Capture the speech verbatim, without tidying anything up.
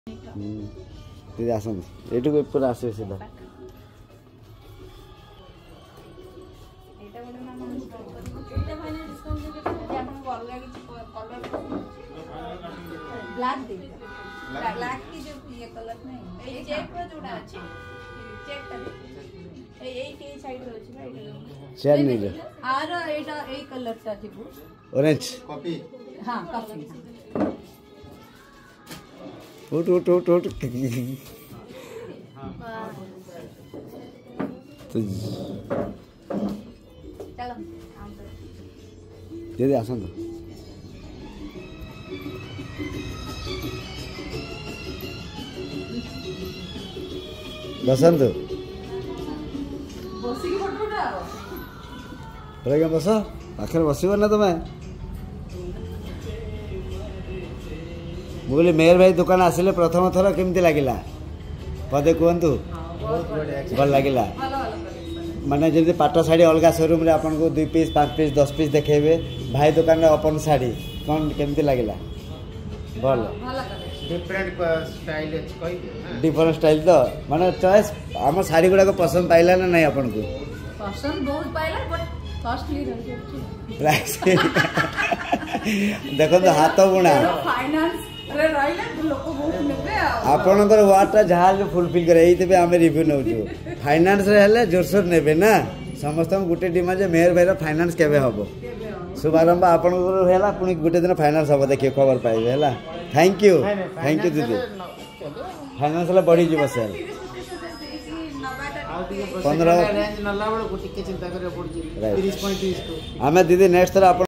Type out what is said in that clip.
दीदी आसନ୍ତୁ ଏଇଠୁ ପୁରା ଆସିବେ ସିଧା। ब्लैक दे ब्लैक की जो ये कलर नहीं ए चेक रो जोडा अछि चेक कर ए एटी साइड रो अछि ना चेक नहीं रे आर एटा ए कलर सा थिबो ऑरेंज कॉपी हां कॉफी उठ उठ उठ उठ चलो दीदी आसନ୍ତୁ बसंत बसी की फोटो उठाओ क्या बस आखिर बसब ना तुम्हें मुझे मेयर भाई दुकान आसिले प्रथम थर केमती लगिला पदे कहतु भल लगिला माने जब पाट शाढ़ी अलग शोरूम रे आपन को दुई पीस पाँच पीस दस पीस देखेबे भाई दुकान रे ओपन शाढ़ी कौन केमती लगिला भल डिफरेंट स्टाइल कहि डिफरेंट स्टाइल तो माने चॉइस हम शाढ़ी गुडा को पसंद पाइला ना नहीं आपन को पसंद बहुत पाइला बट कॉस्टली रह प्राइस देखो तो हाथ बुणा फाइनेंस रे रहिला लोक बहुत नेबे आपनकर वाटा जहाज फुलफिल करे एइते आमे रिव्यू नउछु फाइनेंस रे हेले जोरसोर नेबे ना समस्त गुटे डिमांड जे मेयर भाई रो फाइनेंस केबे हबो शुभारंभ आपनकर हेला पुनी गुटे दिन फाइनेंस हबो देखियो खबर पाइबे हेला थैंक यू थैंक यू दीदी फाइनेंस ला बढ़ी जीव सेल पंद्रह रेंज नला बड़ गुटी के चिंता करे पड़ जी तीस पैंतीस को आमे दीदी नेक्स्ट तरह